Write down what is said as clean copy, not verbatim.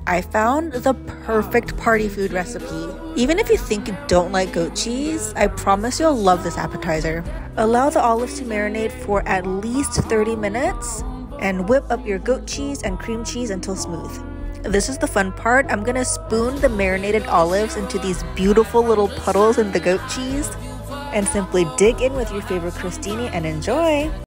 I found the perfect party food recipe. Even if you think you don't like goat cheese, I promise you'll love this appetizer. Allow the olives to marinate for at least 30 minutes and whip up your goat cheese and cream cheese until smooth. This is the fun part. I'm gonna spoon the marinated olives into these beautiful little puddles in the goat cheese and simply dig in with your favorite crostini and enjoy!